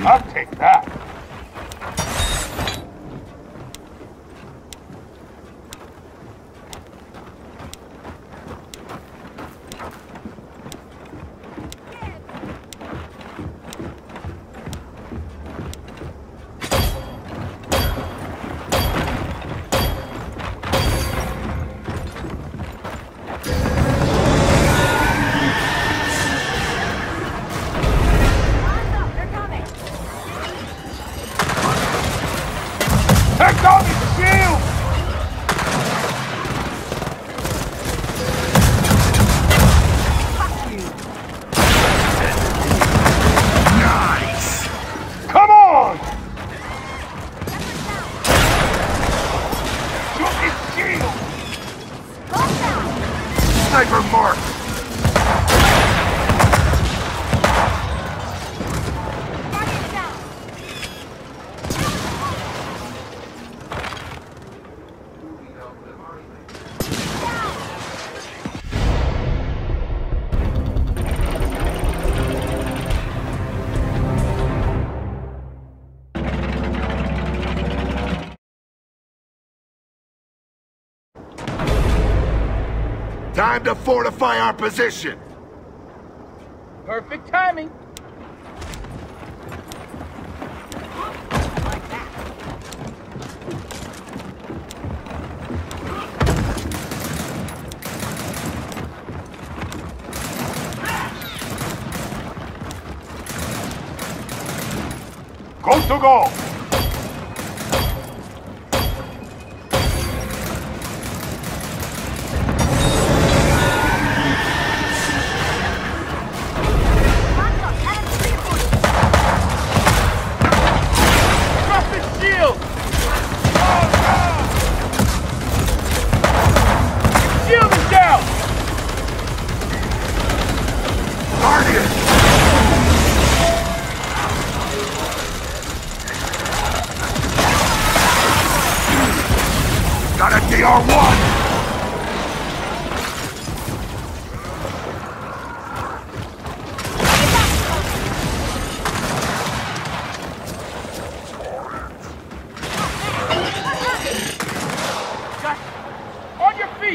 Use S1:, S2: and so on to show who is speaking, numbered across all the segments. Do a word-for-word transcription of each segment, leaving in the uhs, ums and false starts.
S1: I'll take that. Take on his shield! Nice! Come on! Shoot his shield! Sniper mark! Time to fortify our position!
S2: Perfect timing.
S1: Go to go! Got a D R one!
S2: On your feet!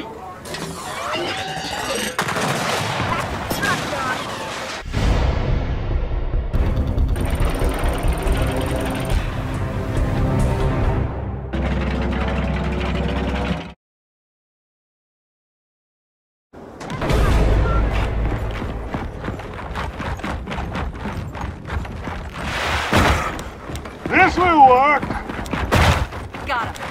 S1: This will work!
S3: Got him.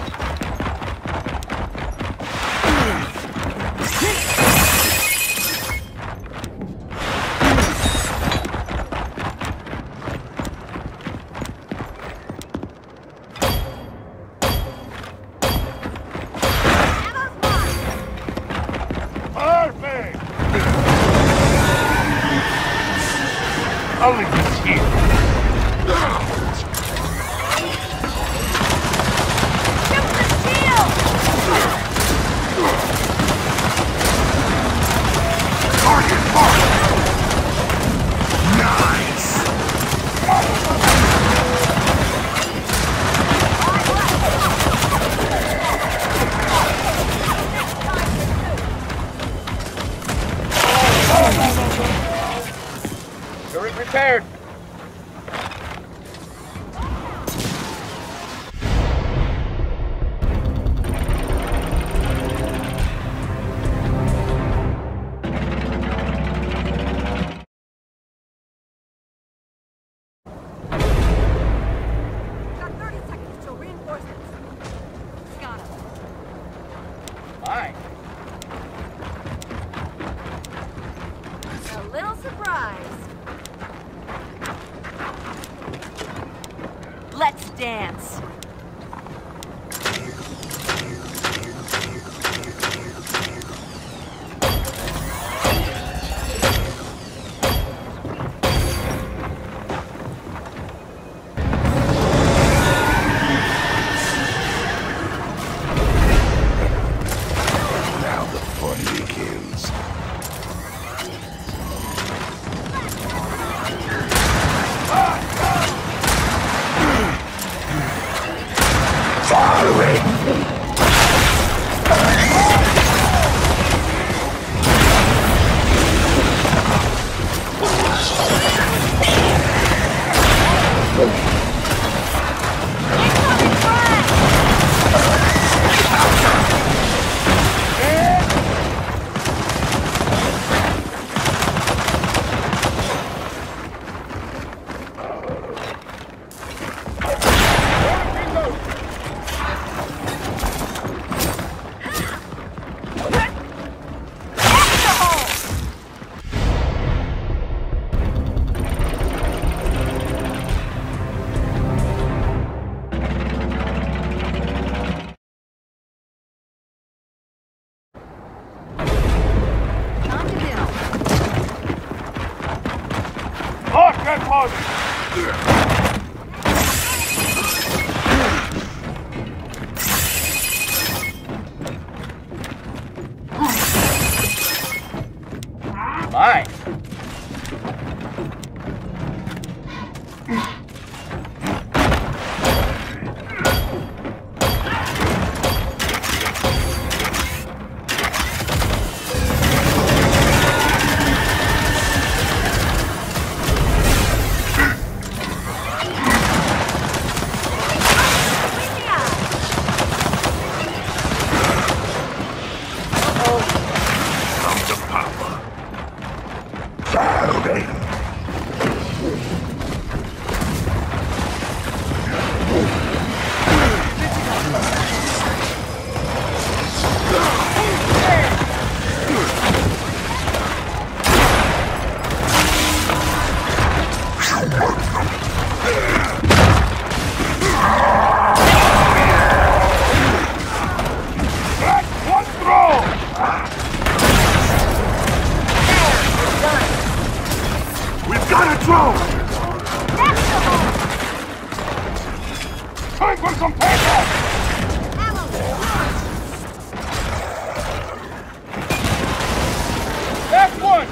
S1: Perfect! I'll leave this here. Target marked! Nice!
S2: Turret repaired. Fine.
S3: A little surprise. Let's dance.
S1: Now the fun begins. Ah! Reloading!
S2: Mine.
S1: Come to Papa. Saturday. One throw! We've got a drone! Time for some payback!
S2: Last one.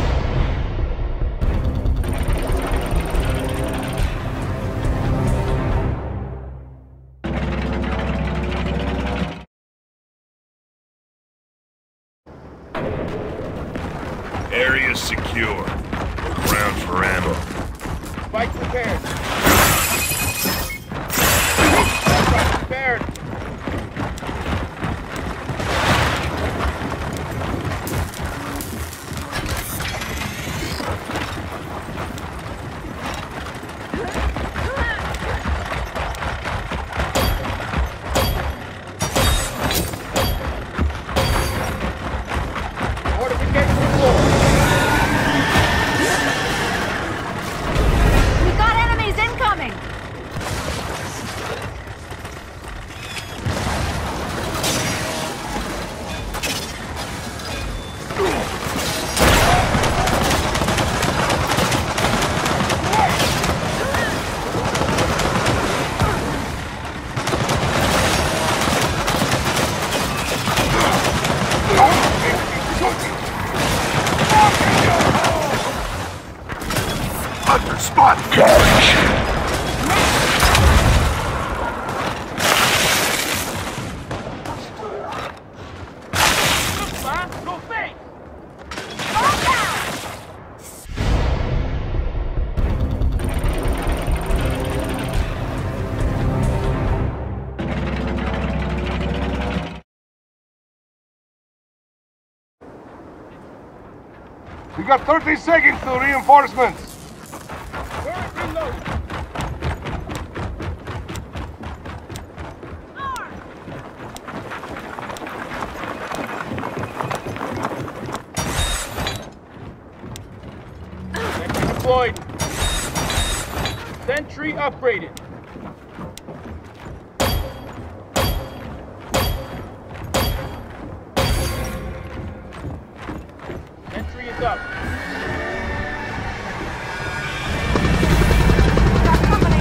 S1: Area secure. Look around for ammo.
S2: Spike prepared. Spike prepared. Fortification deployed.
S3: We got enemies incoming!
S1: Hunter spot! Catch!
S2: Go face.
S1: We got thirty seconds to reinforcements!
S2: Turret reloaded. Sentry deployed. Sentry upgraded. Sentry is up.
S3: Got company!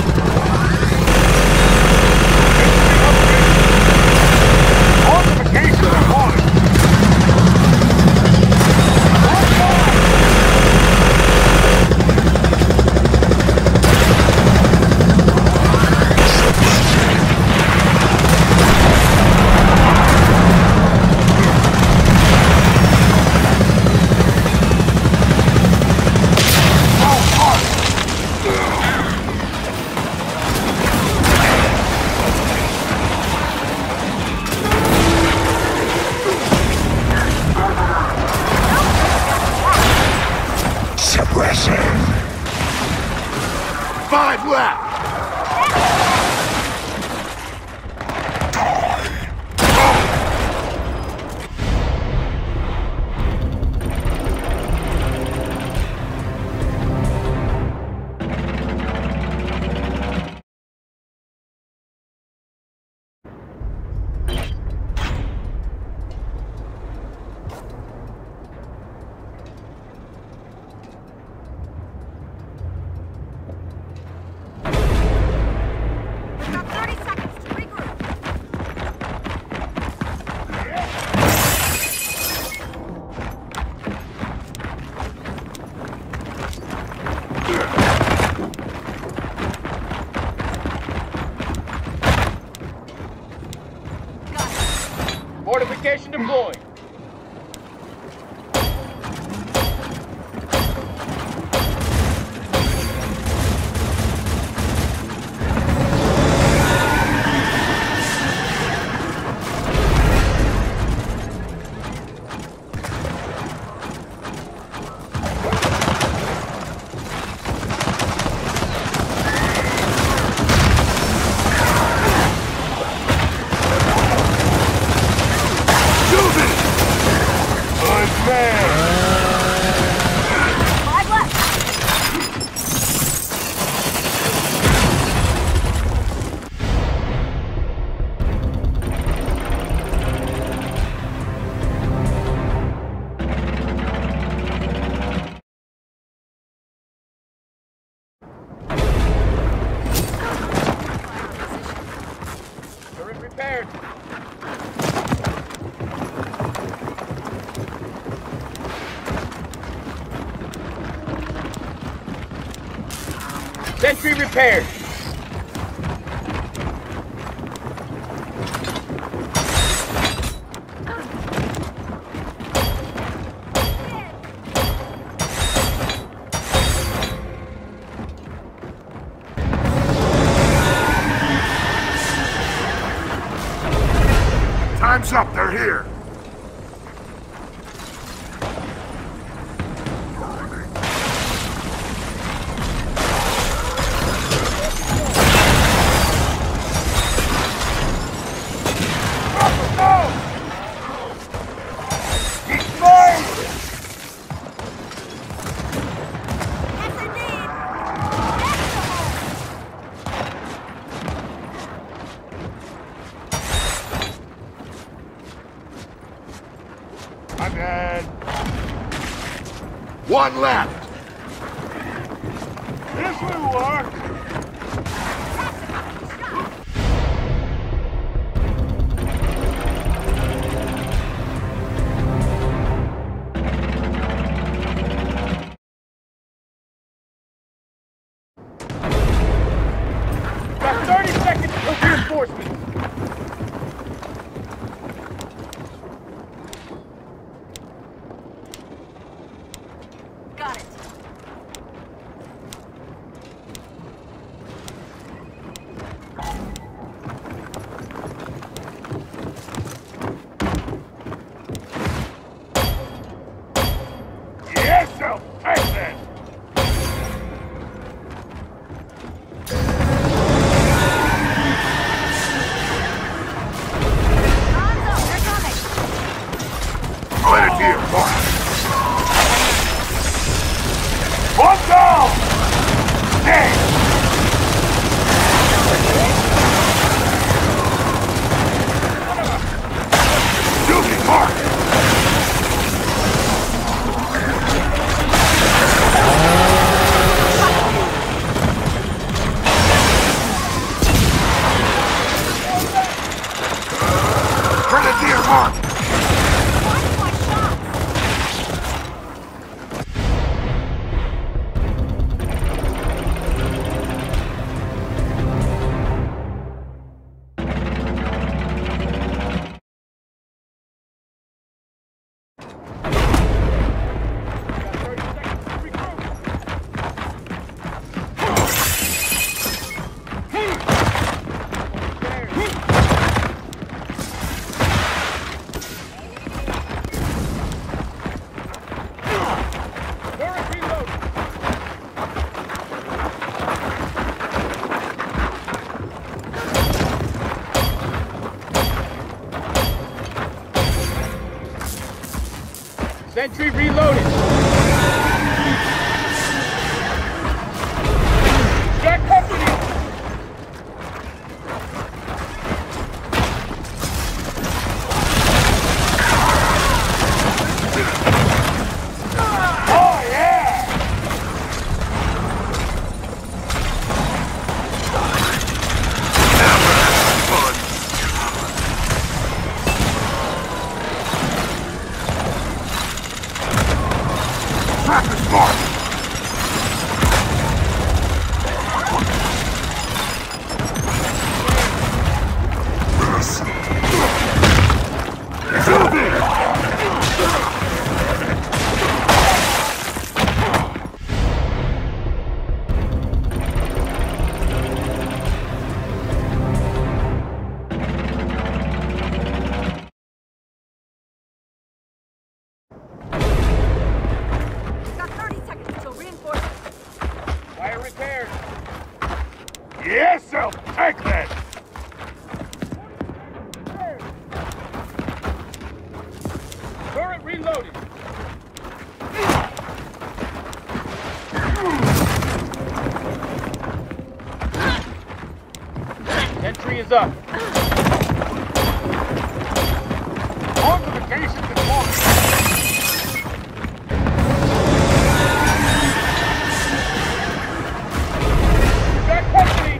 S1: Fortification reported! Suppressing! Five left!
S2: Sentry repaired.
S1: Time's up, they're here. I'm dead. One left. This will work.
S2: Got thirty seconds for reinforcements.
S3: Got it.
S1: Yes, I'll take that.
S3: Arms up, they're coming.
S1: Let it here, mark. One down! Dang! Shooting, mark! Grenadier, mark!
S3: Watch my shots.
S2: Got thirty seconds to recruit. Turret reloaded. Sentry reloaded. Got company. Oh yeah!
S1: Trapper's mark!
S3: Got thirty seconds till reinforcements.
S2: Wire repaired.
S1: Yes, I'll take that!
S2: Turret reloaded. Sentry is up. Fortifications deployed. Got company.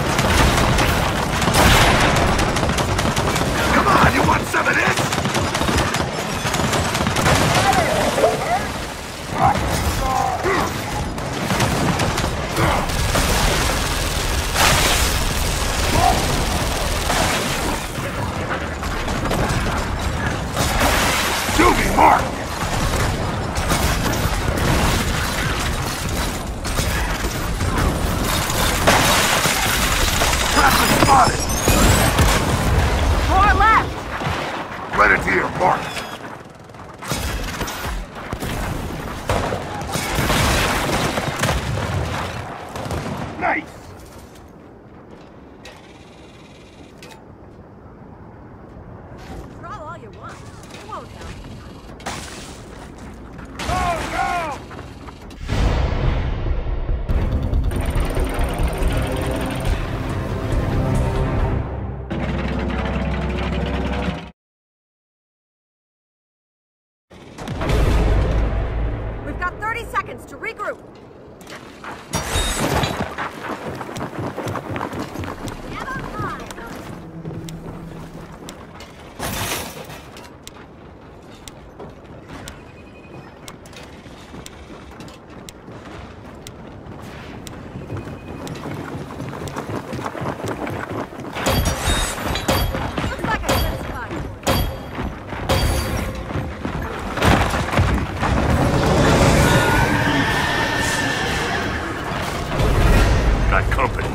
S1: Come on, you want some of this?
S4: spotted!
S3: More left!
S4: Grenadier marked!
S2: Nice!
S3: Draw all you want. It won't help.
S2: Oh, no!
S3: We've got thirty seconds to regroup. Ammo time. Looks like a good spot for it.
S1: Got company.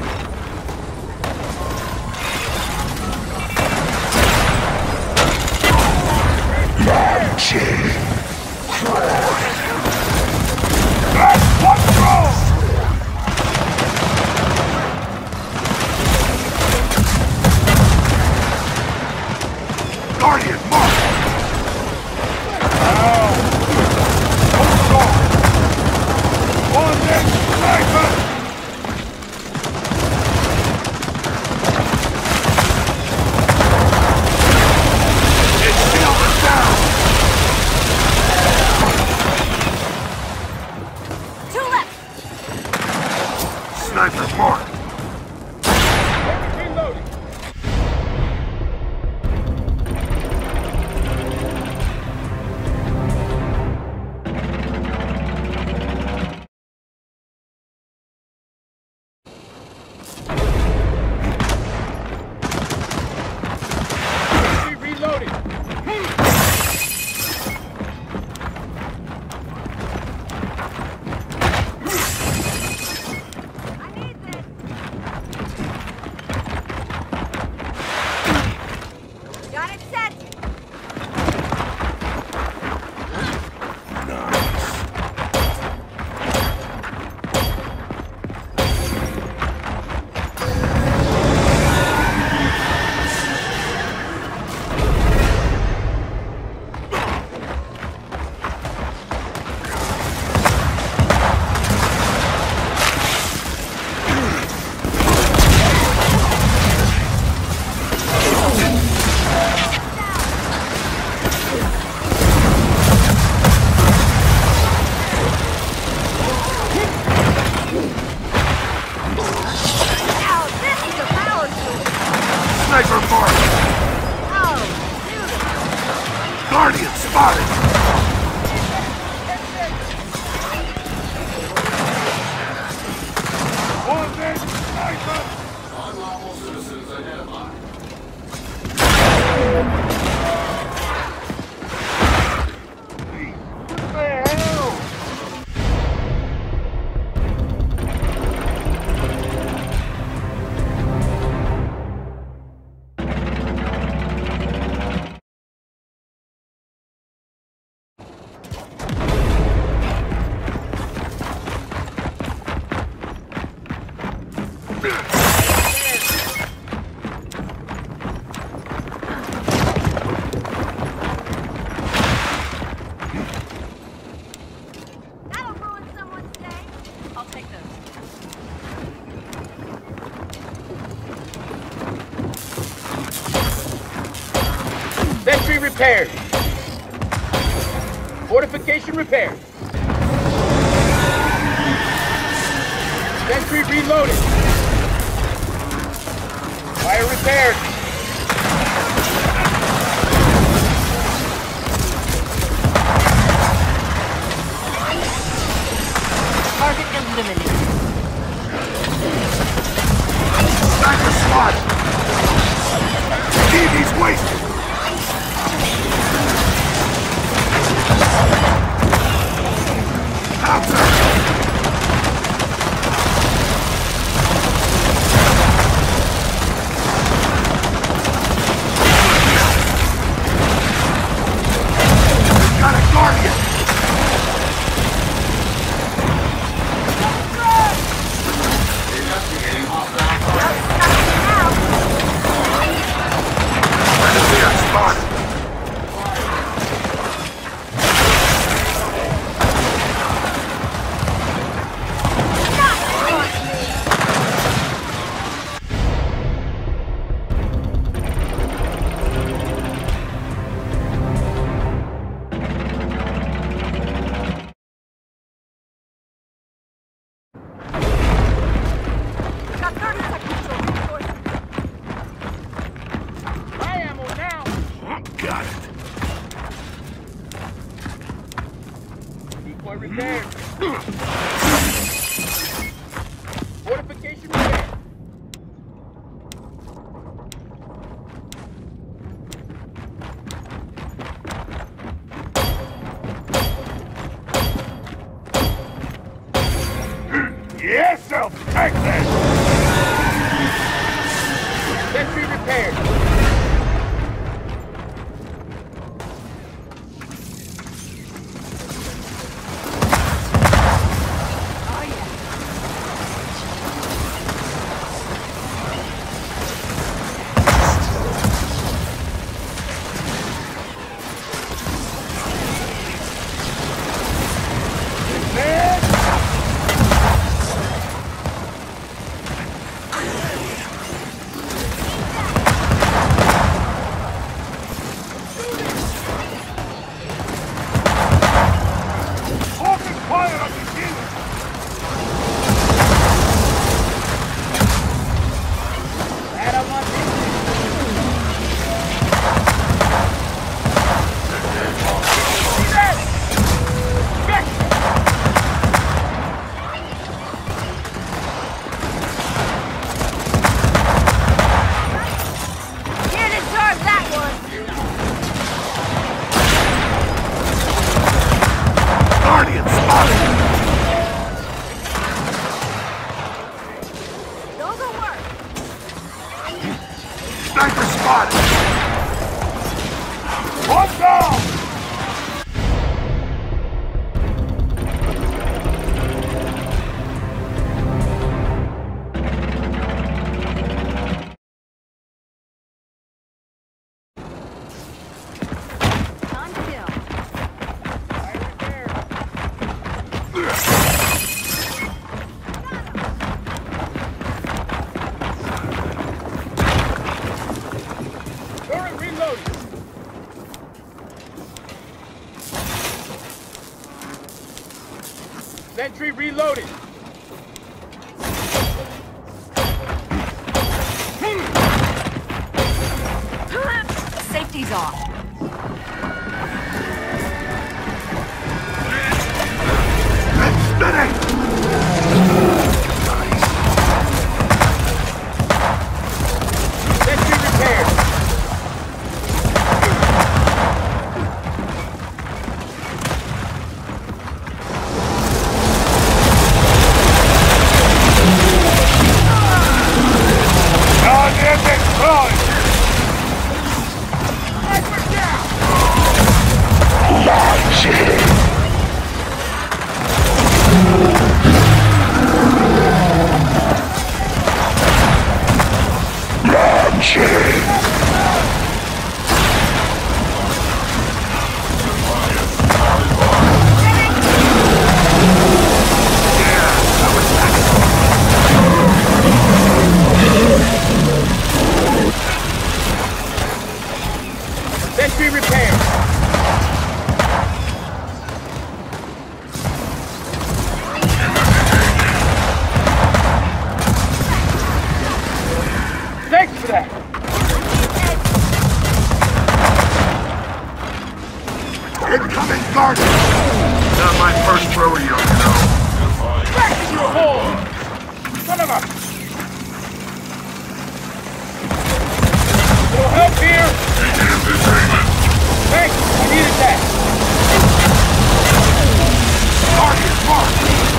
S4: Guardian marked!
S2: On this sniper!
S4: It's Silver down!
S3: Two left!
S4: Sniper marked!
S2: Reloading! Reloading!
S3: I need this! Got it set! Now this is a power tool!
S4: Sniper marked!
S3: Oh, beautiful!
S4: Guardian spotted!
S2: On this sniper! What the hell?
S3: That'll ruin someone's day! I'll take those.
S2: Sentry repaired. Fortification repaired. Sentry reloaded. Fire repaired.
S3: Target eliminated.
S4: Sniper spotted! T V's wasted! Outer! Take this!
S2: Sentry repaired.
S3: Oh, yeah.
S4: Open fire on the unit!
S2: Adam on See that? Check!
S3: You deserve that one.
S4: Guardian spotted!
S3: Those will work.
S4: Sniper spotted! One down!
S3: On kill.
S2: Fire repaired. Turret reloaded. Sentry reloaded.
S3: Safety's off.
S4: It's spinning!
S2: Sentry repaired.
S4: Non-air destroyed!
S2: Sniper down. Sentry repaired. Thanks for that.
S4: Incoming Guardian! Not my first rodeo, you know.
S2: Back in your hole. Son of a... Little help here. Thanks. I needed that.
S4: Guardian marked!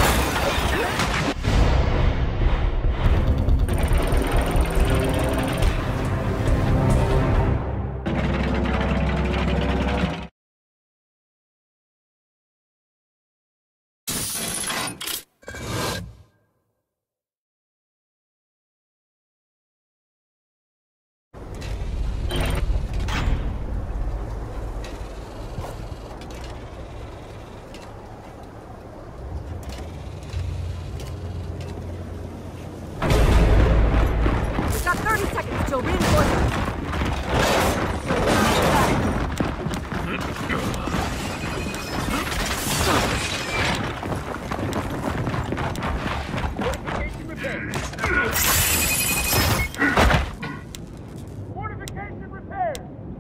S3: We've got thirty seconds till reinforcements.
S2: Fortification repaired. Fortification repaired.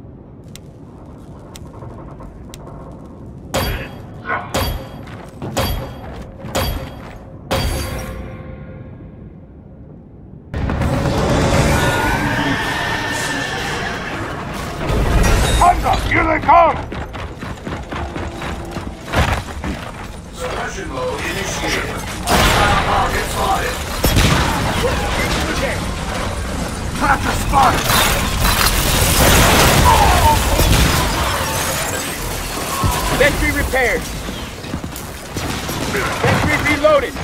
S4: Guns up! Here they come! Suppression mode initiated. Hostile target spotted. fire!
S2: Sentry repaired. Sentry reloaded.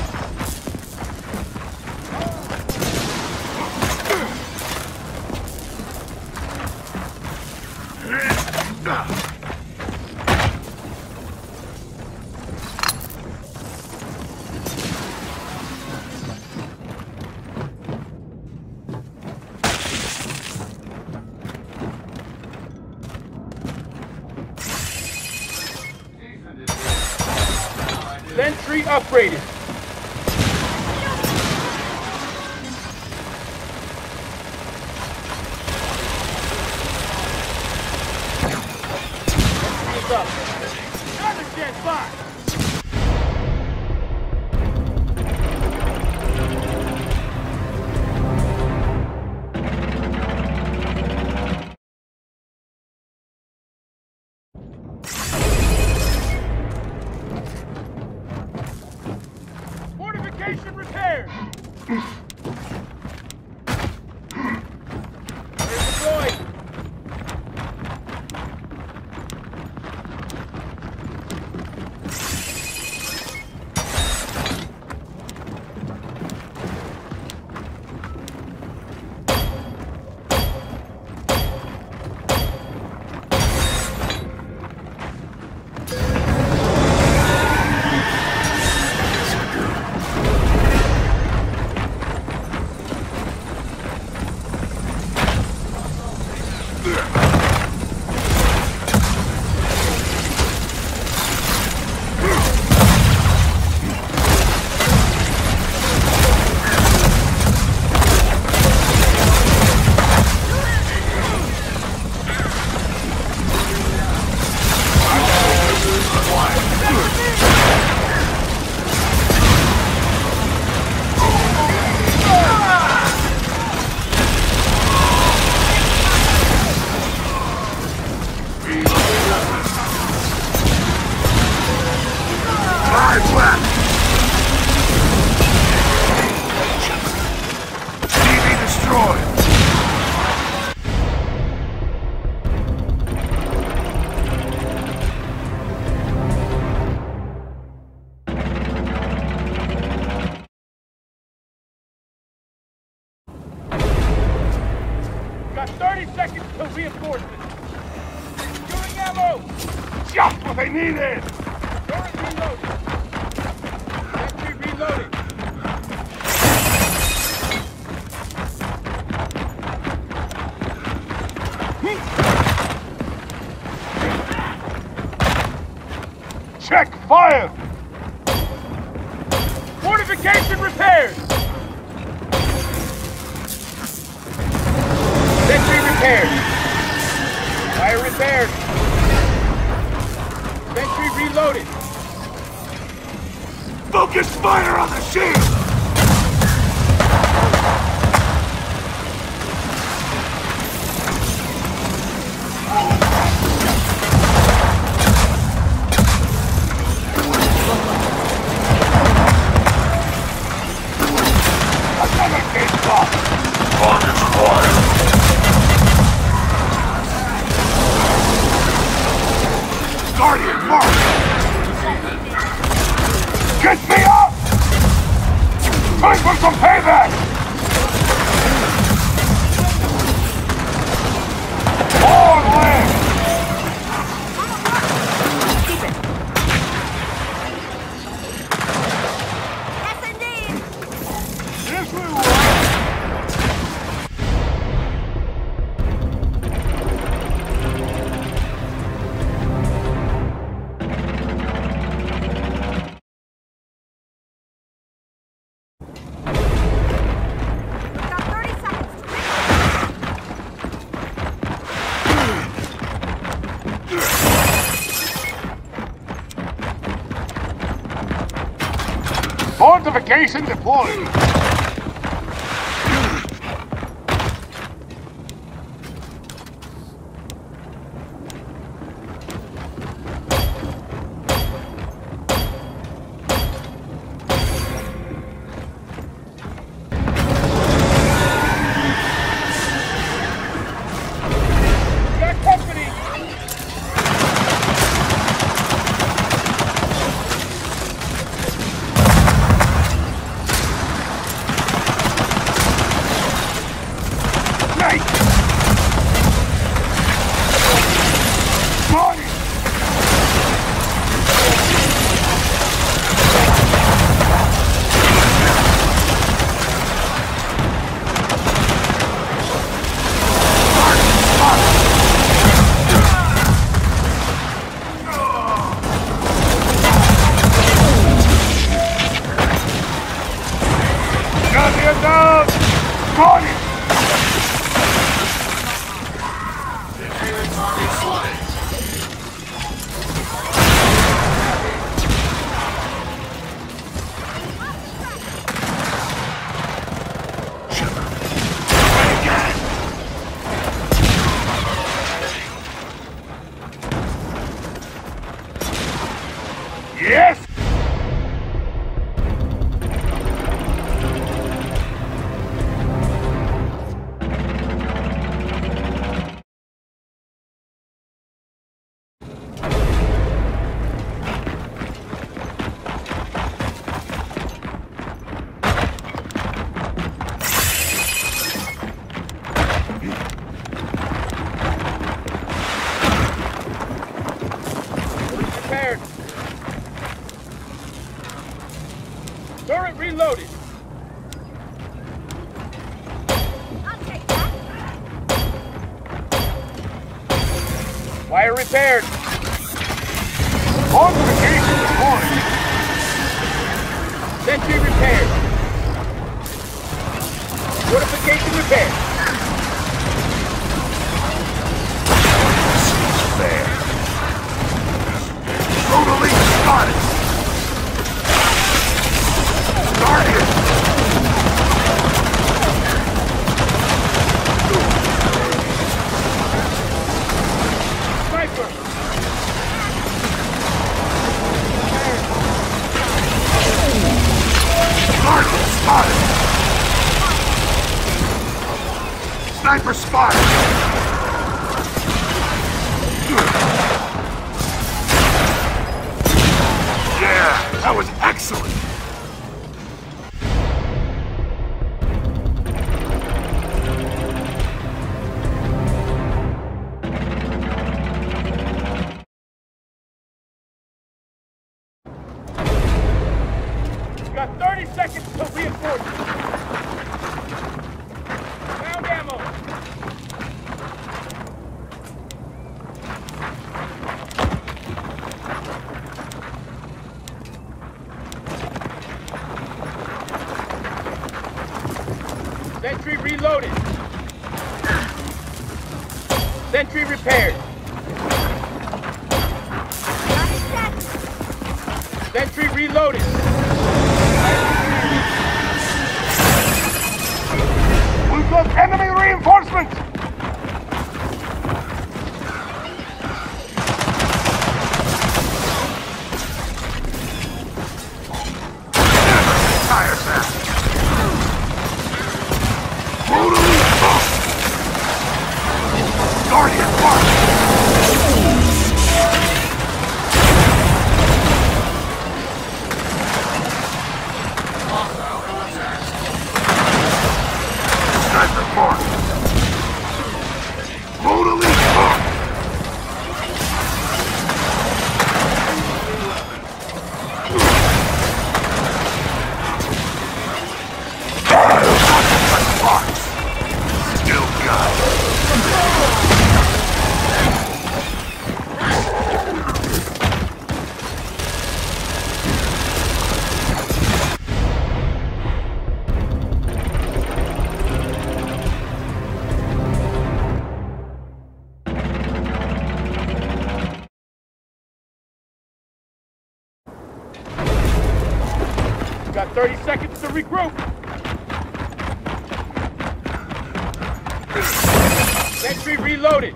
S2: Sentry upgraded. Sentry's up. Another jet fire. Fortification repaired. They're deployed. Got thirty seconds till reinforcements. Securing ammo!
S4: Just what they needed!
S2: Turret reloaded. Sentry reloading.
S4: Check fire!
S2: Fortification repaired! Sentry repaired. Fire repaired. Sentry reloaded.
S4: Focus fire on the shield! Another gate block! On its fire! Guardian, mark! Get me up! Time for some payback! On land!
S3: Keep it. Yes, indeed.
S4: Yes, we will! Fortification deployed.
S2: Wire repaired. Fortification deployed. Sentry repaired. Fortification repaired.
S4: Seems fair. Totally spotted. Guardian.
S2: Sniper.
S4: Guardian spotted. Sniper spotted. Yeah, that was excellent.
S2: Got thirty seconds till reinforcements. Found ammo. Sentry reloaded. Sentry repaired. Sentry reloaded. We've got enemy reinforcements.
S4: Tire fast. Totally fucked. Guardian mark. Sniper mark. Totally fucked. Still got it.
S2: Got thirty seconds to regroup. Sentry reloaded.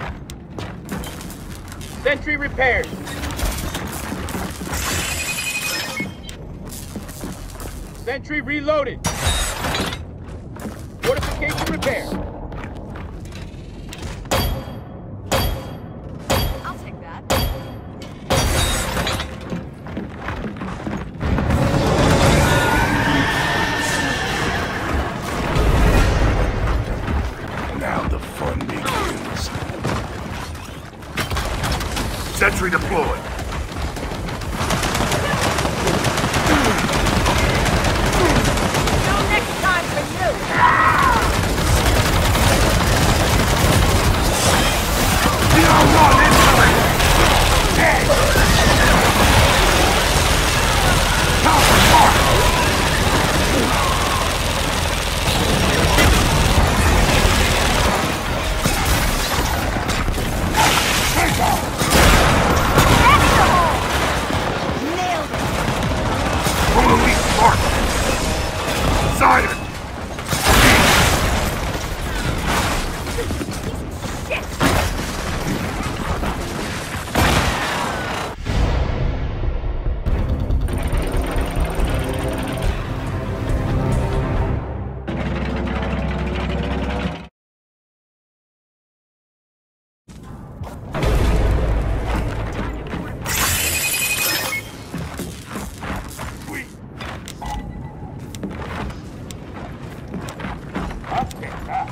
S2: Sentry repaired. Sentry reloaded. Fortification repaired.
S3: I'll take that.
S4: Now the fun begins. Sentry deployed.
S3: No next time for you.
S4: D R one incoming! Dead! Copper mark! Take off!
S3: Nailed it.
S4: Totally mark! Silent!
S3: Shit.
S4: Sweet!
S2: I'll take that.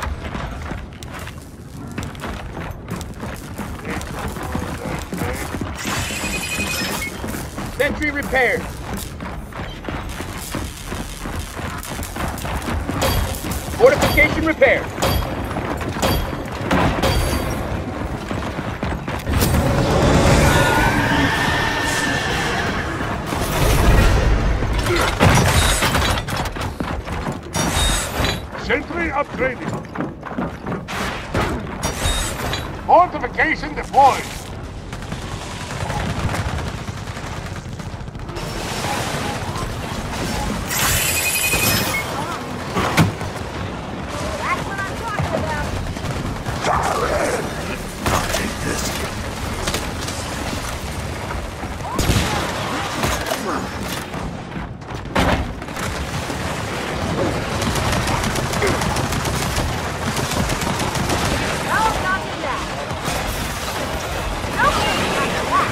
S2: Sentry repaired. Fortification repaired. Fortification deployed.
S3: That's what I'm talking about.
S4: Darren! I'll take this.
S3: No, not in that. Nope, not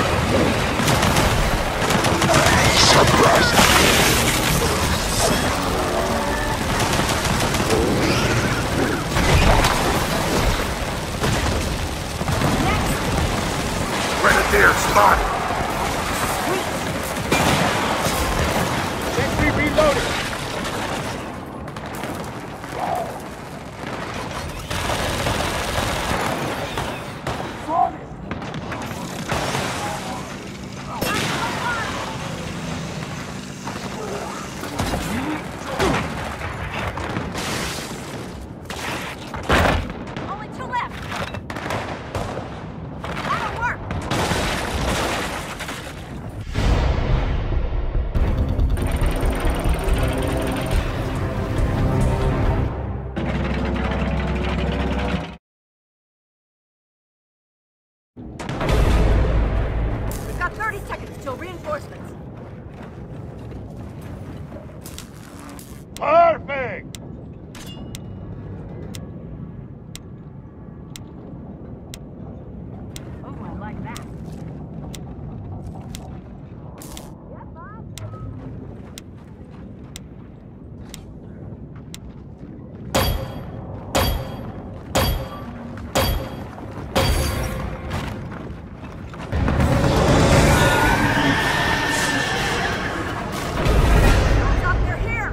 S3: in that.
S4: Surprise! Grenadier spotted!
S2: Sentry reloaded.
S3: Only two left. That'll work. We've got thirty seconds till reinforcements.
S2: Perfect.
S3: Oh, I like that. Yep, Bob. Stop, they're here.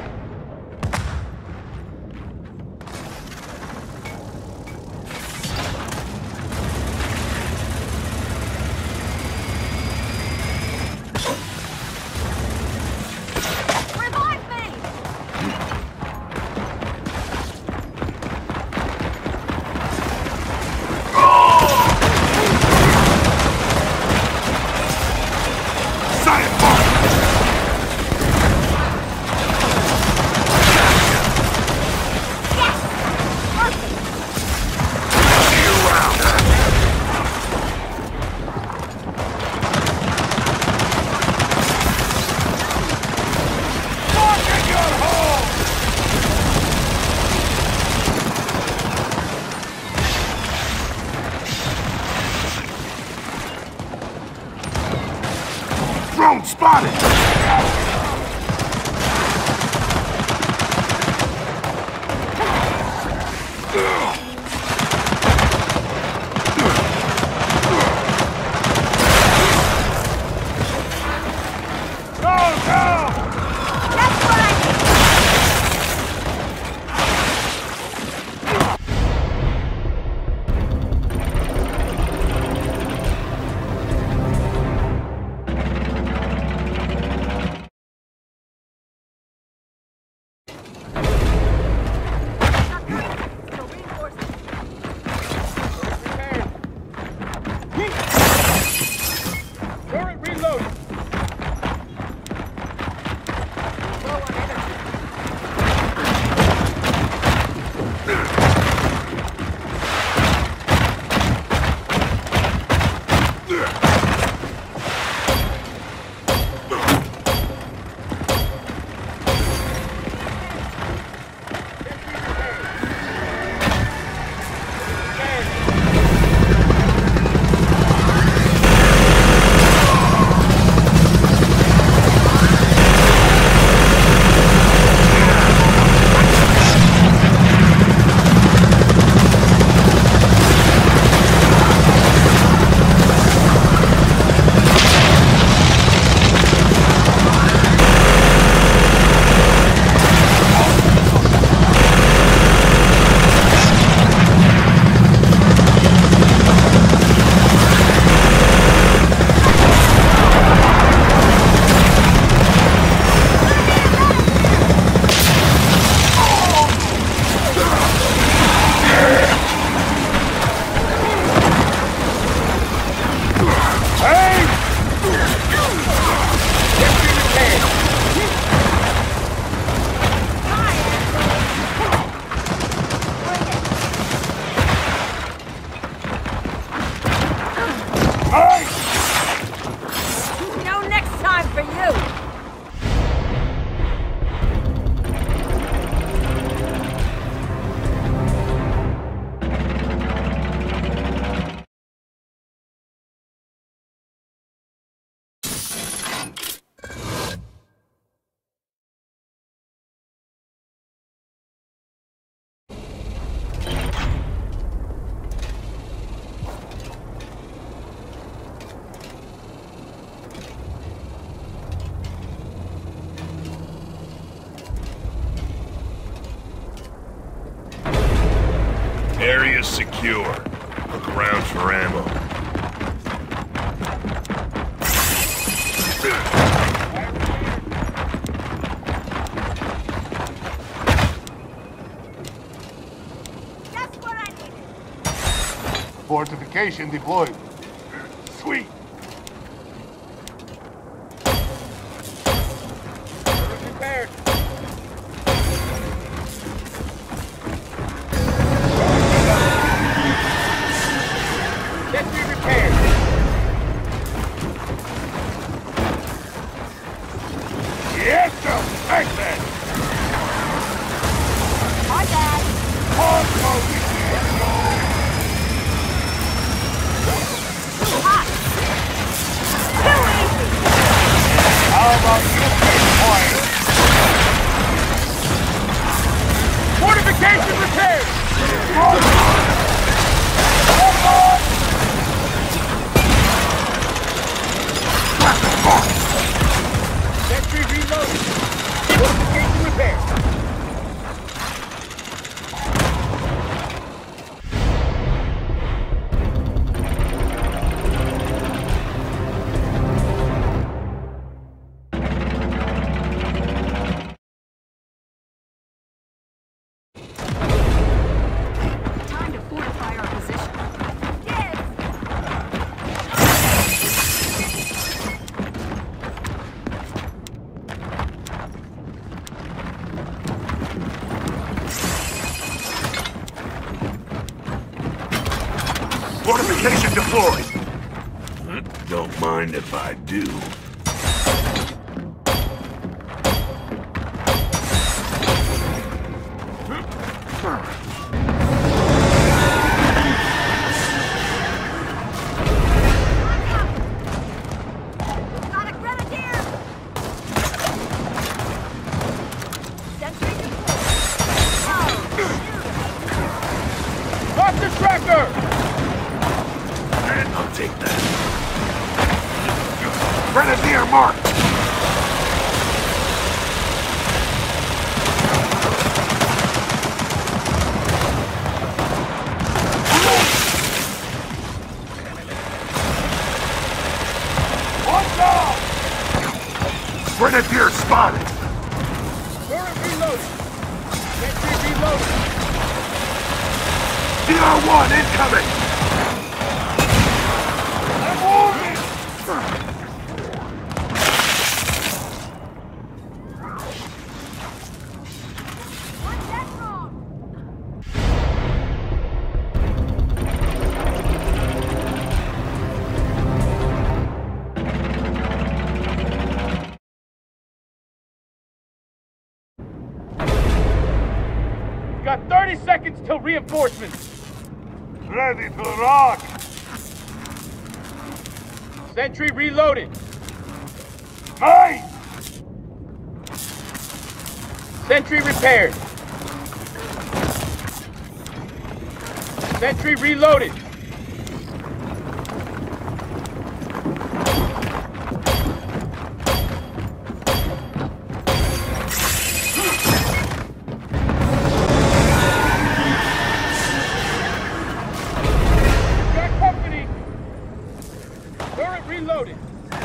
S3: Revive me!
S4: Science mark!
S3: Yes! Perfect!
S4: See you around!
S2: Lock in your hole.
S4: Drone spotted!
S1: is secure. Look around for ammo.
S3: That's what I needed.
S2: Fortification deployed. Sweet. Repaired. Sentry repaired.
S4: Yes, sir. Thanks, man.
S3: Hi, Dad.
S4: Hard focus.
S3: Too hot. Too easy.
S2: How about you take point? Fortification repaired. Sentry reloaded. Fortification repaired.
S3: Time to fortify our position. Yes.
S4: Fortification deployed. Don't mind if I do.
S3: Got a grenadier. Sentry deployed. Oh,
S2: Lost the tracker.
S4: And I'll take that. Grenadier mark.
S2: Watch out.
S4: Grenadier spotted.
S2: Turret reloaded. Sentry reloaded.
S4: D R one incoming.
S2: I'm moving.
S3: what's that wrong?
S2: Got thirty seconds till reinforcements.
S4: Ready to rock.
S2: Sentry reloaded.
S4: Nice.
S2: Sentry repaired. Sentry reloaded. Got company. Turret reloaded.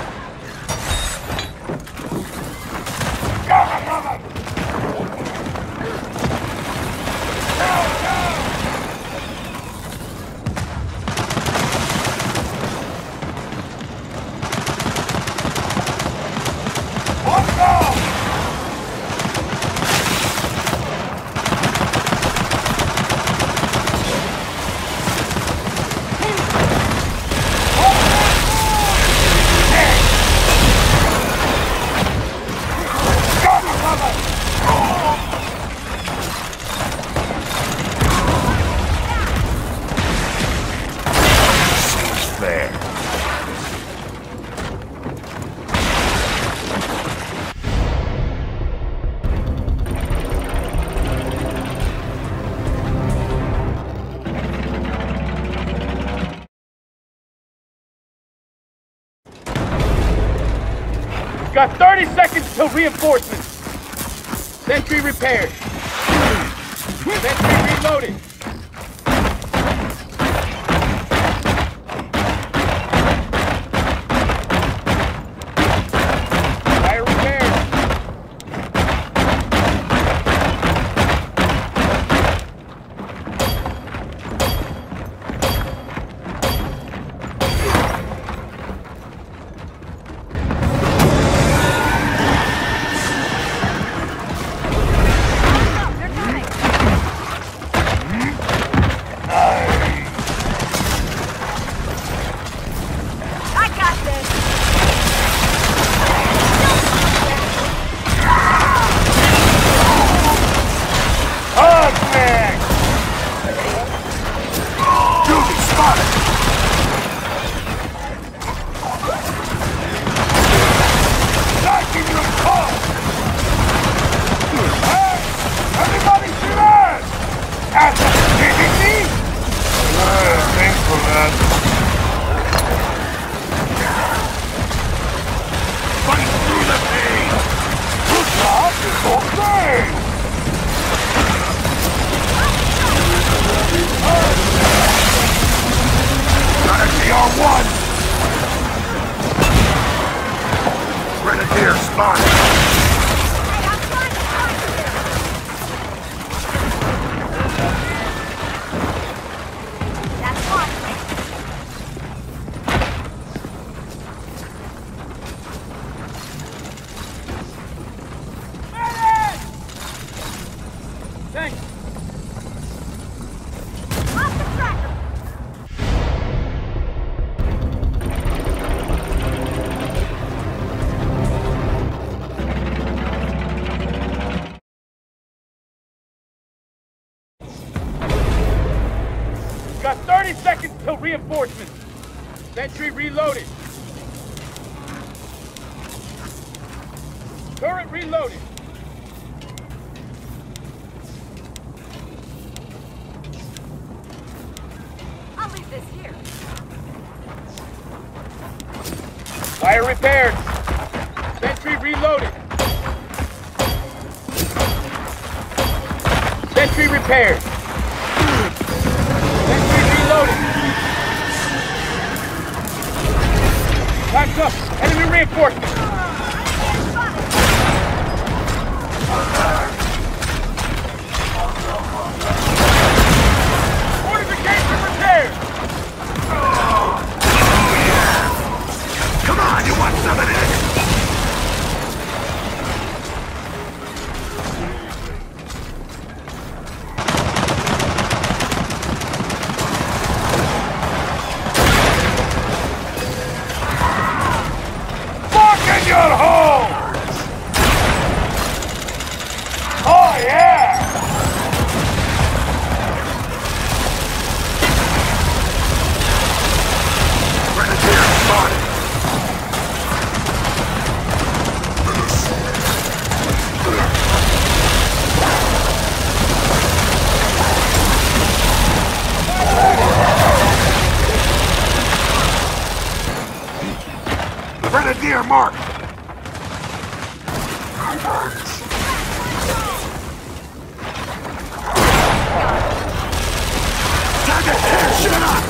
S2: Got thirty seconds till reinforcements. Sentry repaired. Sentry reloaded.
S4: are one! Grenadier spotted!
S3: Hey, I'm trying to find you! That's one.
S2: Thanks.
S3: Off the tracker!
S2: Got thirty seconds till reinforcements. Sentry reloaded. Turret reloaded.
S3: I'll leave this here.
S2: Fire repaired. Sentry reloaded. Sentry repaired. Sentry reloaded. Time's up. Enemy reinforcements. Fortification repaired.
S4: Come on, you want some of this?
S2: Fuck in your hole! Oh yeah!
S4: Grenadier spotted! Grenadier marked! Target here! Shut up!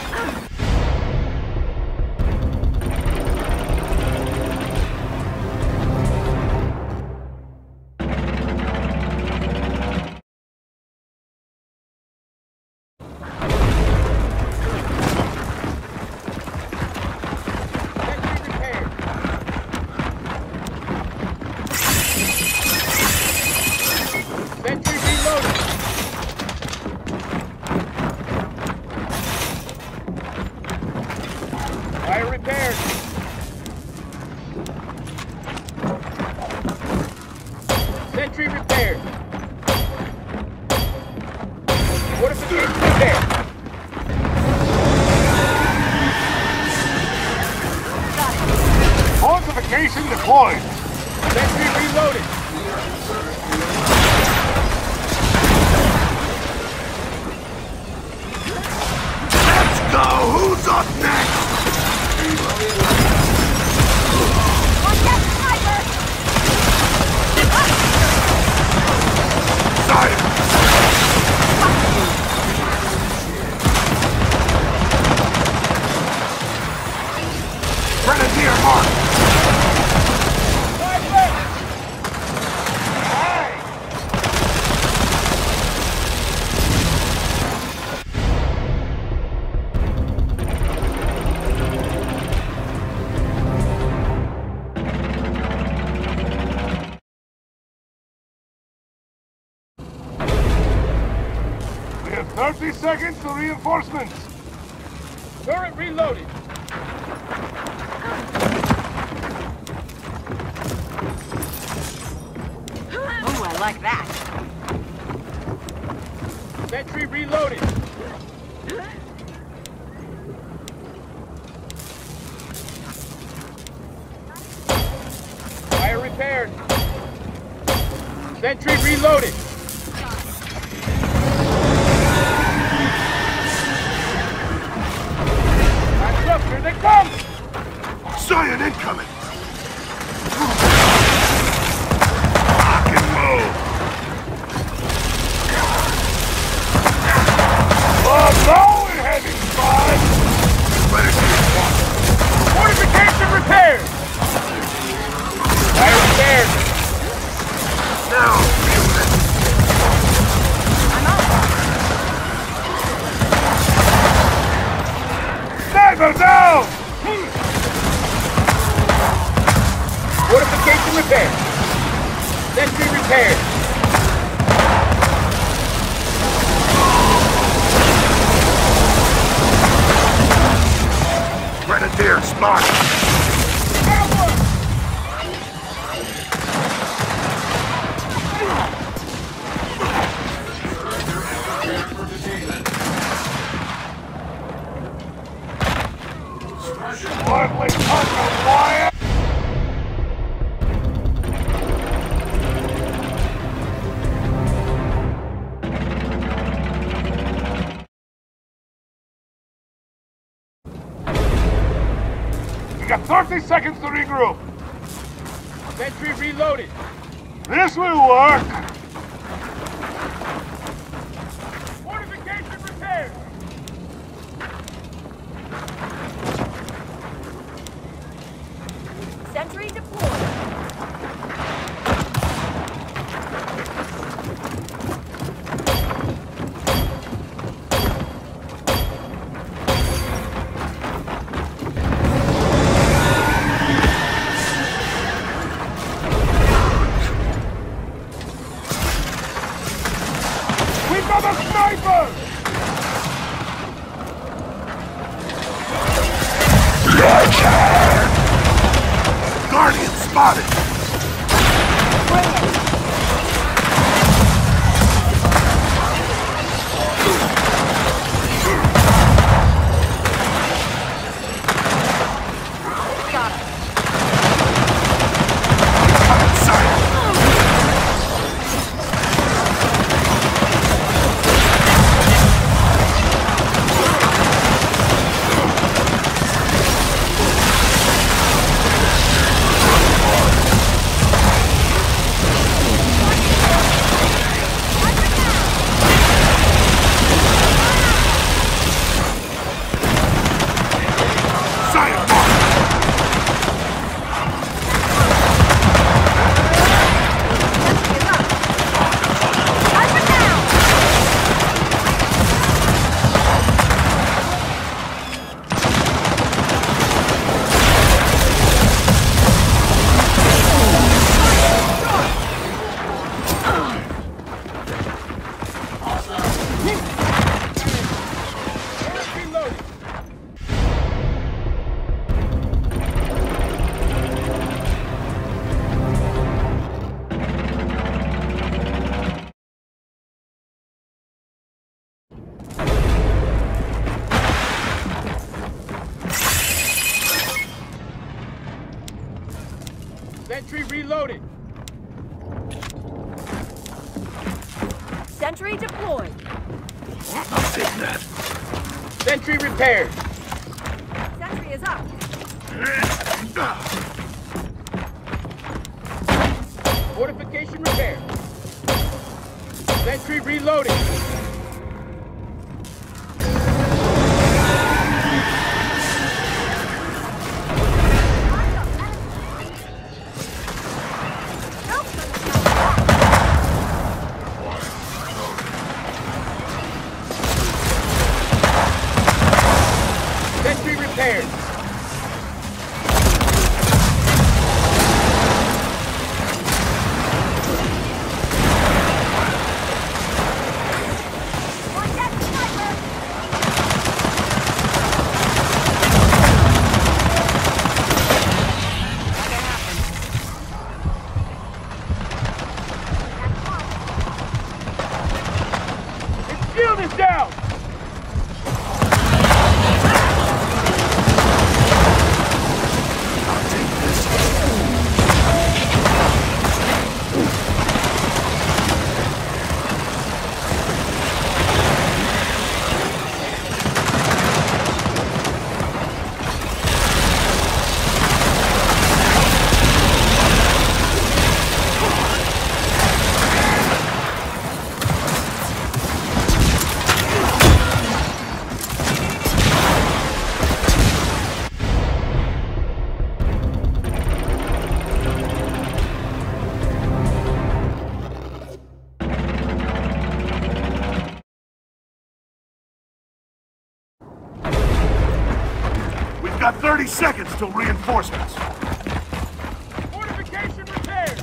S2: Sentry repaired. Sentry reloaded. Fire repaired. Sentry repaired. Fortification repaired. Fortification deployed. Sentry reloaded.
S4: Let's go! Who's up next?
S3: Watch that sniper!
S4: Sighted! Grenadier marked!
S2: Five left. Aye. We have thirty seconds to reinforcements. Turret reloaded.
S3: Ooh, I like that.
S2: Sentry reloaded. Fire repaired. Sentry reloaded. Time's up. Here they come.
S4: Scion incoming! Lock and move!
S2: Oh, no, we're heavy spot.
S4: Ready to
S2: Sniper down!
S5: Fortification repaired. Sentry repaired.
S4: Grenadier spotted.
S2: Lively hunter, Wyatt! You got thirty seconds to regroup.
S5: Sentry reloaded.
S2: This will work.
S5: Fortification repaired.
S3: Sentry deployed.
S2: We've got a sniper!
S4: Guardian spotted.
S3: Got it.
S5: Sentry reloaded.
S3: Sentry deployed.
S4: I'll take that.
S5: Sentry repaired.
S3: Sentry is up.
S5: Fortification repaired. Sentry reloaded. Sentry repaired.
S3: Watch that sniper!
S5: Its shield is down.
S4: got thirty seconds till reinforcements.
S5: Fortification repaired.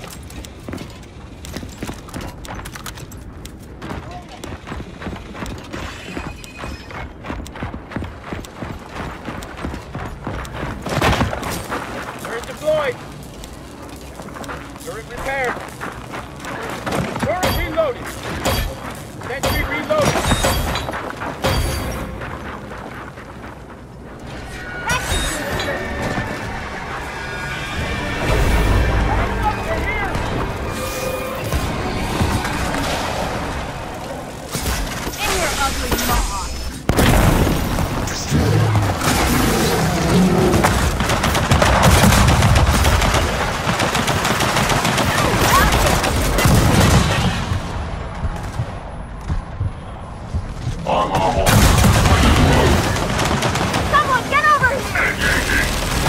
S5: Turret deployed. Turret repaired. Turret reloaded. Sentry reloaded.
S3: Someone get over here!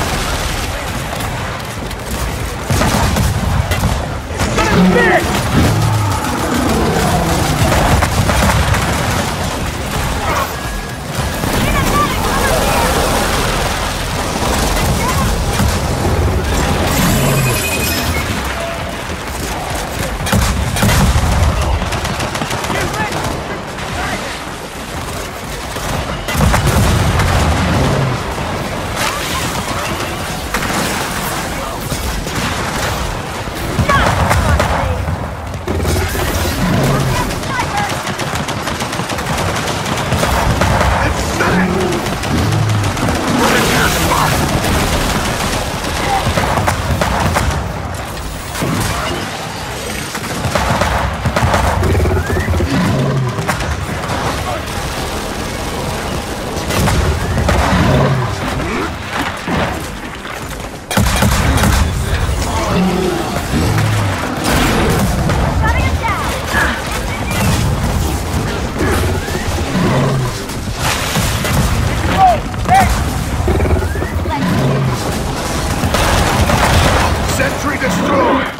S4: Sentry destroyed!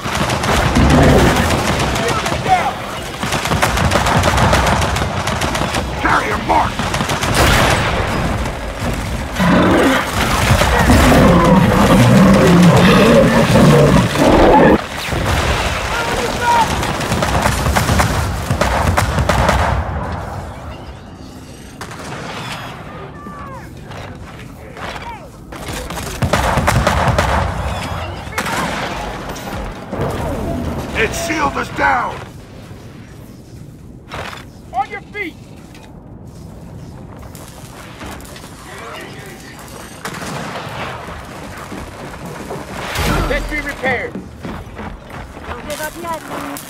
S4: Carrier marked! Its shield is down!
S5: On your feet! Sentry repaired.
S3: Don't give up yet.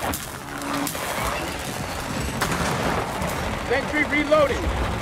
S5: Sentry reloaded.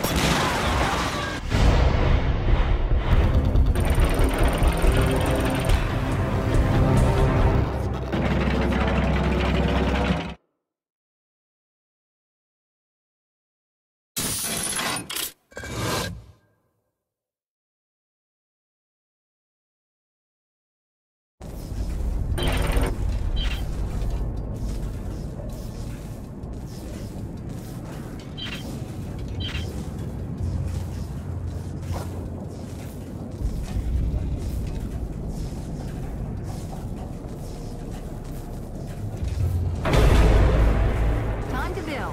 S3: Time to build.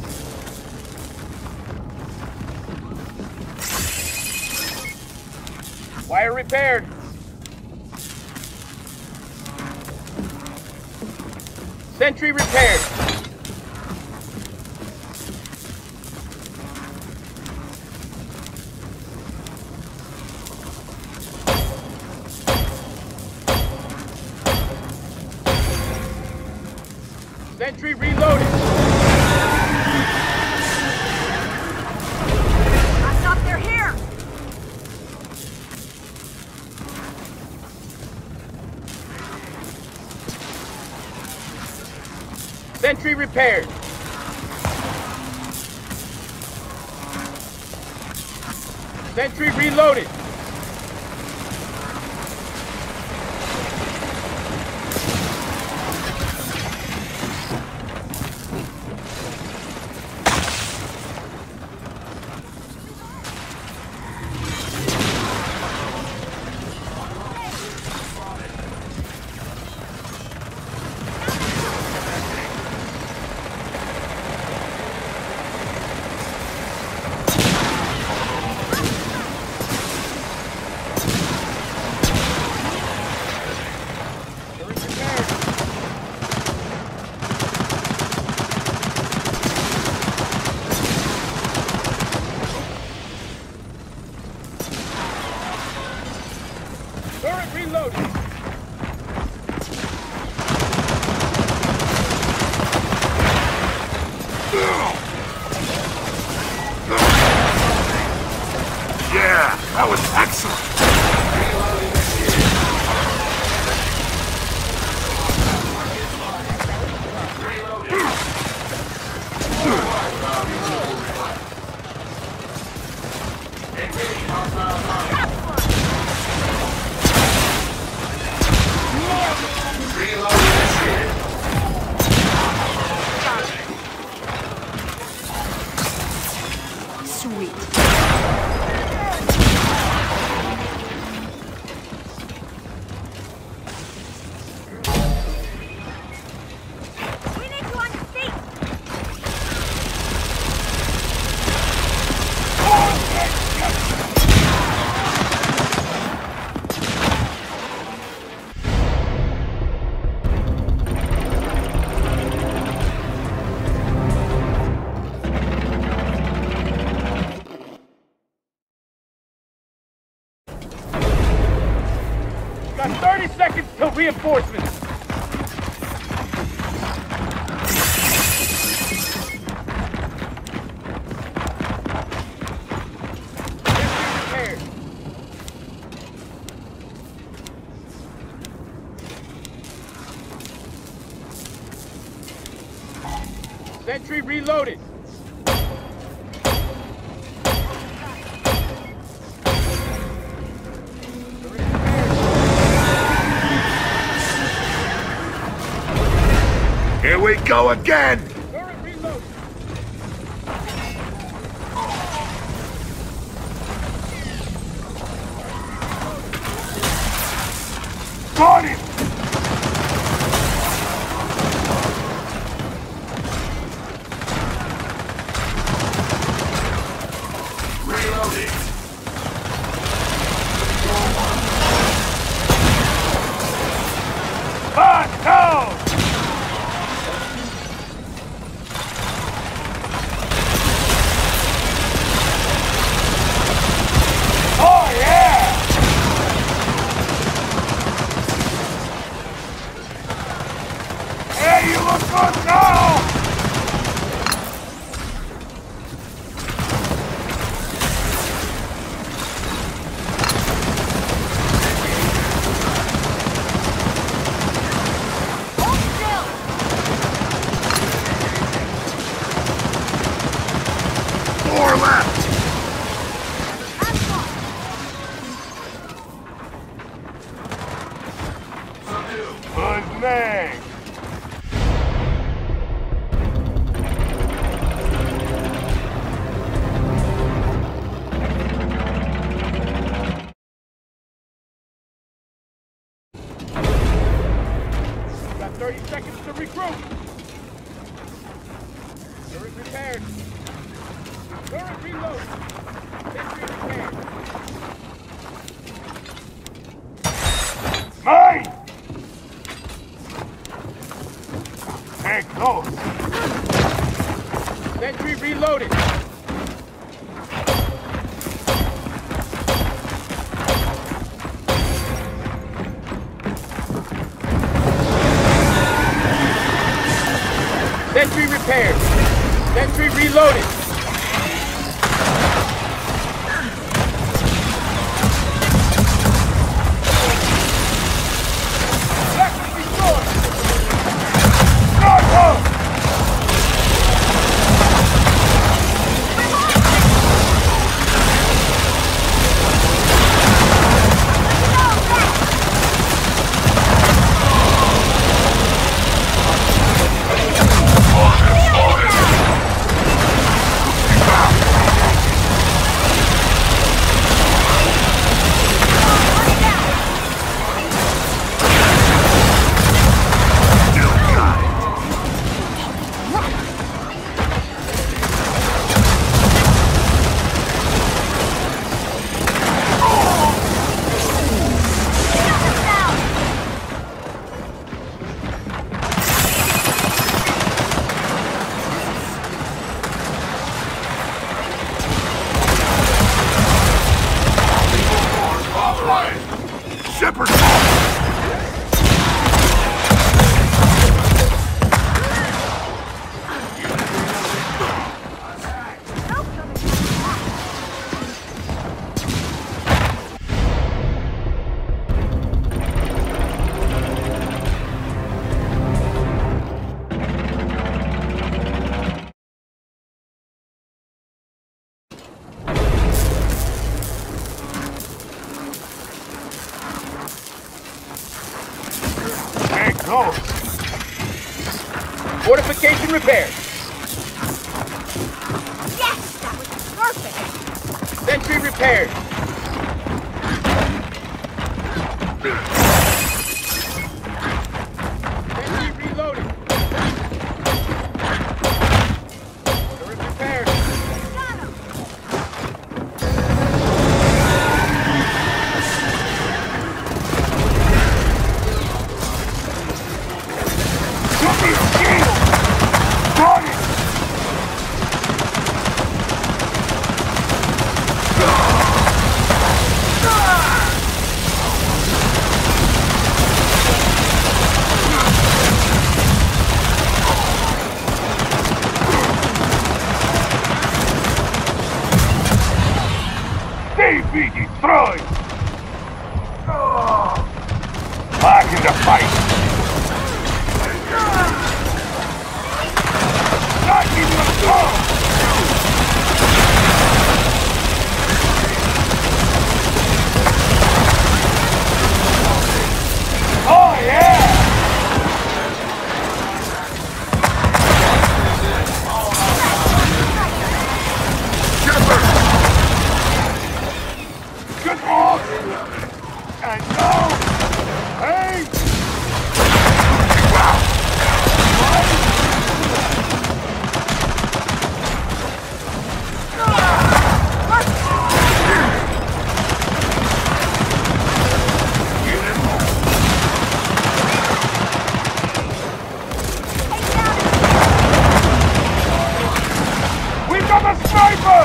S5: Wire repaired. Sentry repaired. Sentry reloaded.
S3: I thought they're here!
S5: Sentry repaired. Sentry reloaded. Turret reloaded.
S4: Yeah, that was excellent.
S3: Sweet. We need you on your feet.
S5: Got thirty seconds till reinforcements. Repaired. Sentry reloaded.
S4: Here we go again!
S5: Turret reloaded.
S2: Got him!
S4: Reloading.
S2: Man down! Oh yeah! Hey, you look good now!
S3: Hold still.
S4: Four left!
S2: Good man!
S5: Got thirty seconds to recruit. Turret repaired. Turret reloaded. Sentry repaired.
S2: Mine! Hey, close!
S5: Sentry reloaded. Sentry repaired. Sentry reloaded. Sector restored.
S2: Not home!
S5: Fortification repaired.
S3: Yes! That was perfect!
S5: Sentry repaired. Sentry reloaded. Turret repaired.
S3: Got him!
S2: Shoot me, shield! Target! Stay busy, throwing! Back in the fight! Not even a throw! Oh yeah! Good ball! And go! Hey! We've got a sniper!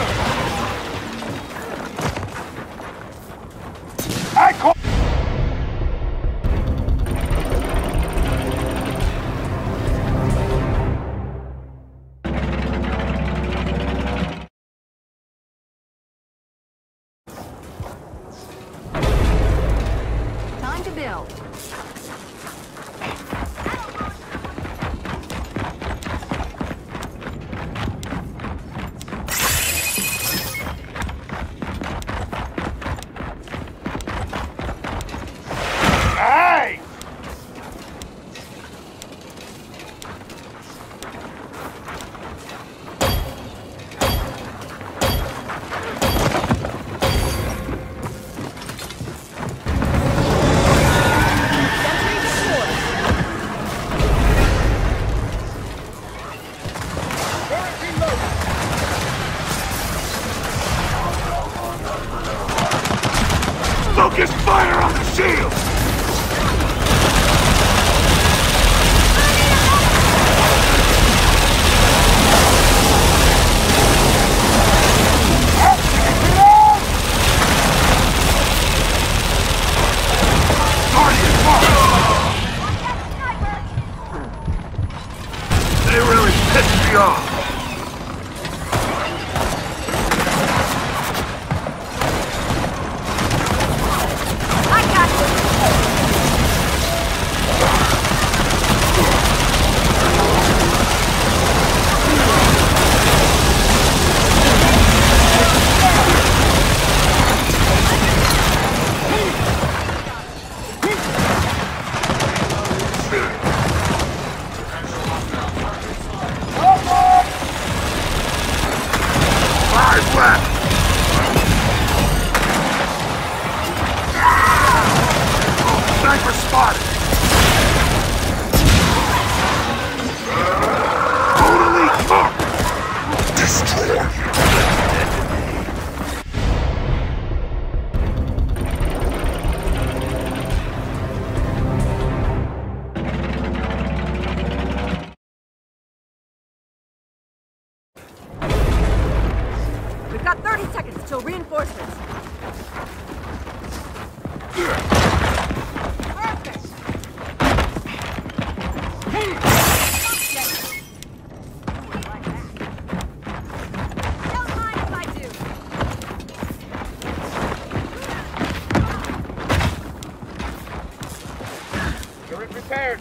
S2: I call.
S3: Time to build.
S2: Hey!
S3: Sentry deployed.
S5: Turret reloaded.
S4: Focus fire on the shield! Target marked! They really pissed me off!
S3: I got you!
S4: Five left! Sniper spotted! Totally marked! Destroy!
S3: We've got thirty seconds till reinforcements. Perfect! Don't mind if I do.
S5: Turret repaired.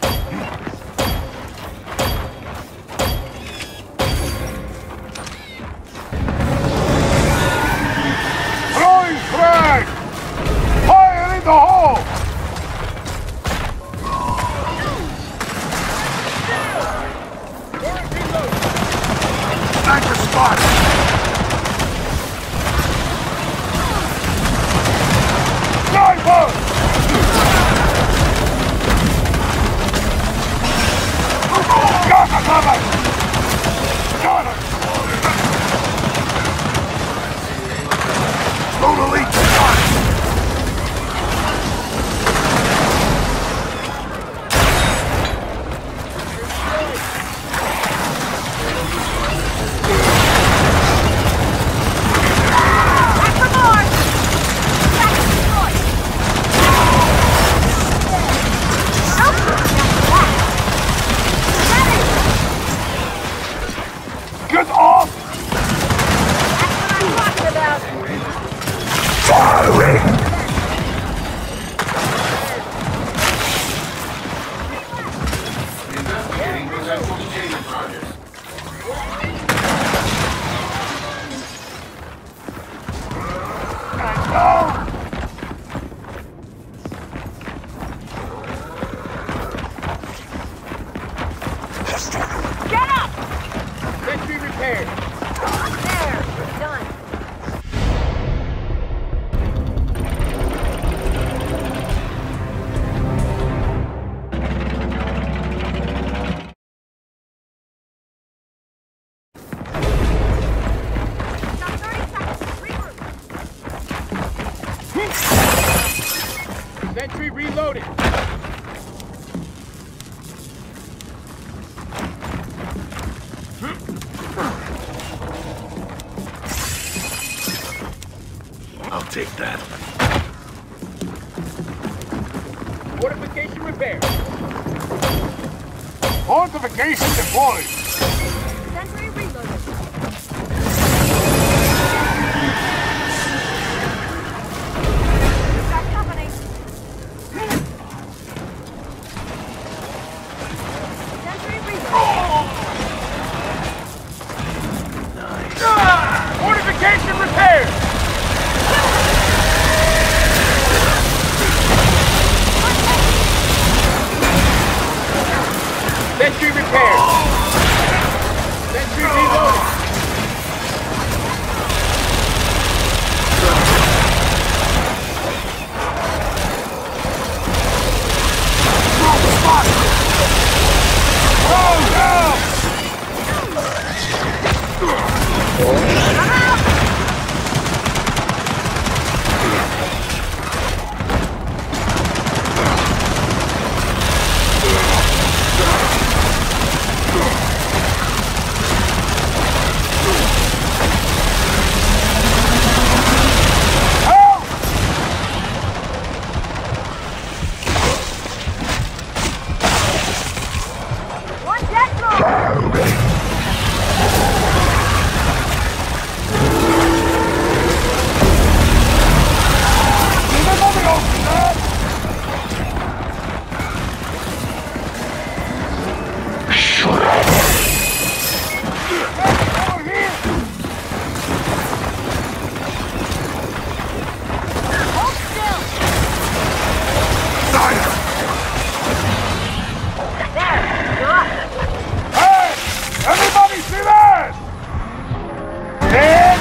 S2: Throwing frag! Fire in the hole!
S4: Investigating potential containment charges.
S3: Get up!
S5: Sentry repaired.
S3: There, we're done. Got thirty seconds to regroup.
S5: Sentry reloaded.
S4: I'll take that.
S5: Fortification repaired.
S2: Fortification deployed.
S3: Sentry reloaded. We've got company. Sentry reloaded.
S5: Fortification repaired. Sentry repaired. Sentry reloaded.
S3: One dead drone! Hold still! There, you're up.
S2: Hey! Everybody see that? Dead!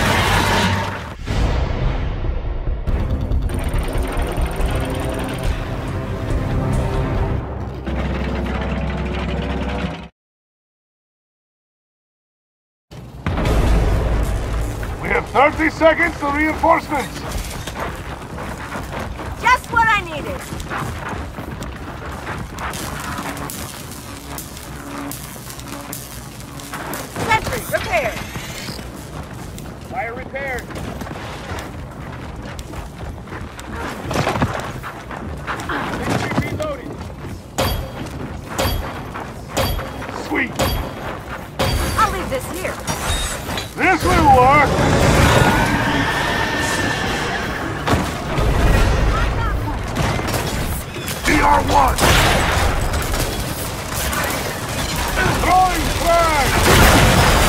S2: We have thirty seconds to reinforcements.
S3: Just what I needed. Sentry repaired.
S5: Fire repaired. Sentry reloaded.
S2: Sweet.
S3: I'll leave this here.
S2: This will work.
S4: D R one!
S2: Throwing flag.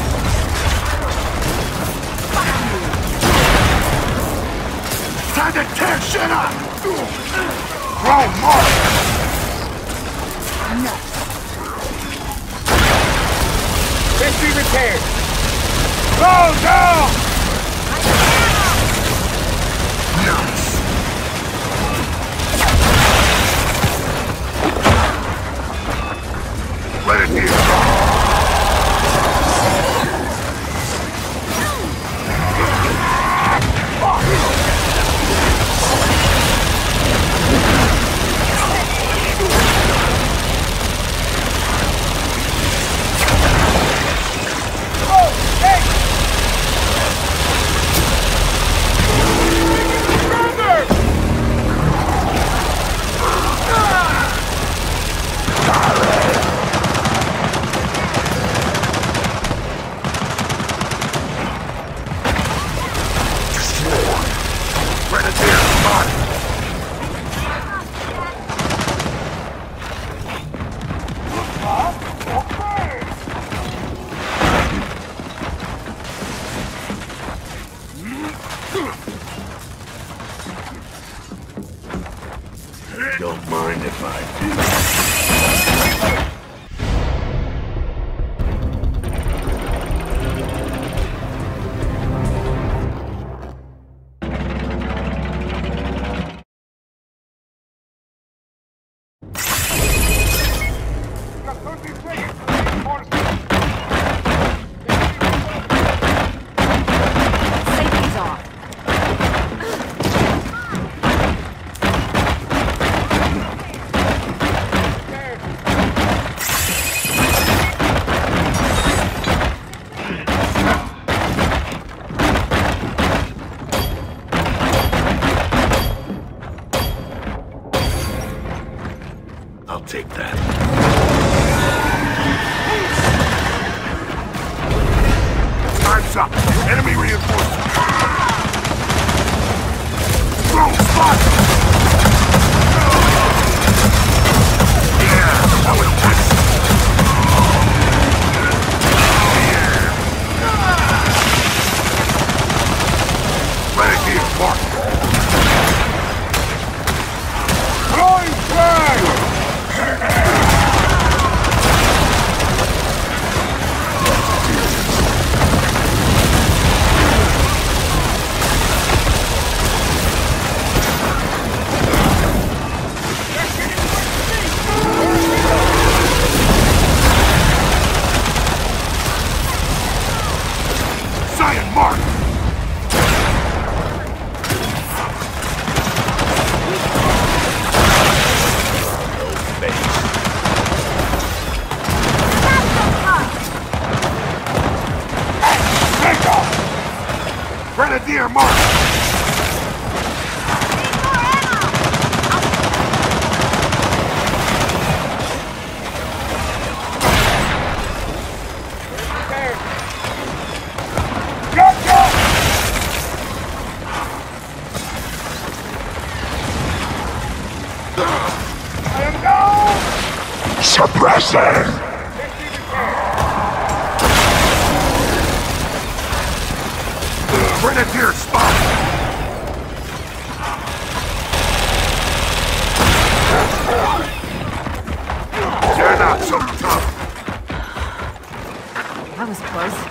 S4: Time to tear shit up!
S2: Throw mark.
S5: Sentry repaired.
S2: Go down.
S4: Nice! Let it be. Don't mind if I do.
S2: Got thirty seconds to reinforcements.
S3: Safety's off.
S4: I'll take that. Time's up. Enemy reinforcements. Wrong spot! Yeah, that was nice. Renegade mark.
S2: Throwing flag!
S4: Zion mark.
S2: Take off!
S4: Grenadier mark.
S5: Repaired.
S2: Gotcha! I am down!
S4: Suppressor.
S5: Sentry repaired.
S4: Grenadier spot. You're not so tough.
S3: That was close.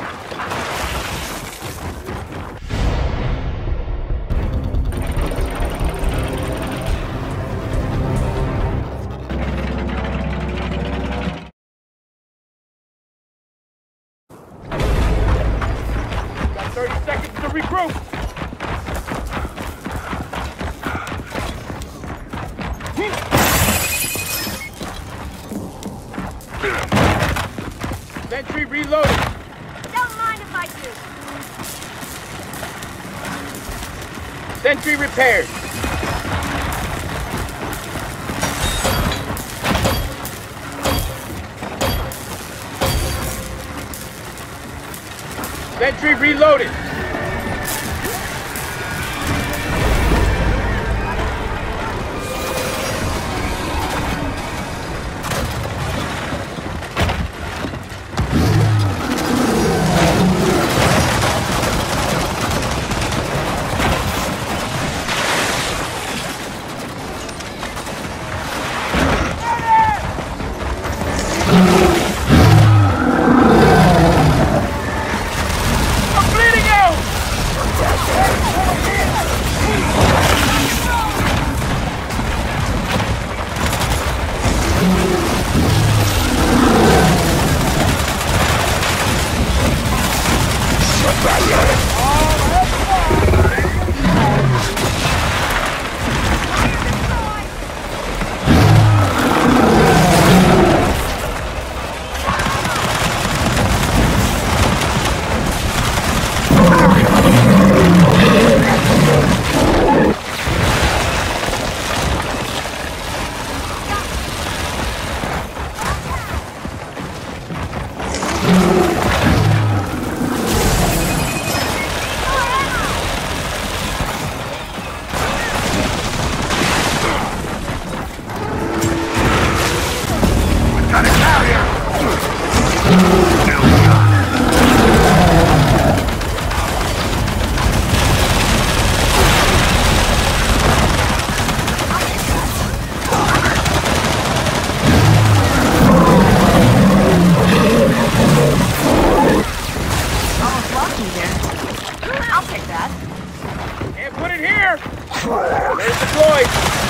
S5: Got thirty seconds to regroup. Sentry reloaded.
S3: Don't mind if I do.
S5: Sentry repaired. Sentry reloaded. I'm bleeding out! They're deployed.